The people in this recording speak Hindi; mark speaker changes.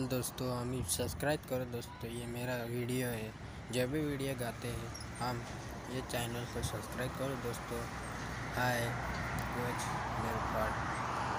Speaker 1: दोस्तों हम सब्सक्राइब करो दोस्तों, ये मेरा वीडियो है। जब भी वीडियो गाते हैं हम ये चैनल को सब्सक्राइब करो दोस्तों। हाय, वॉच मेरे पार्ट।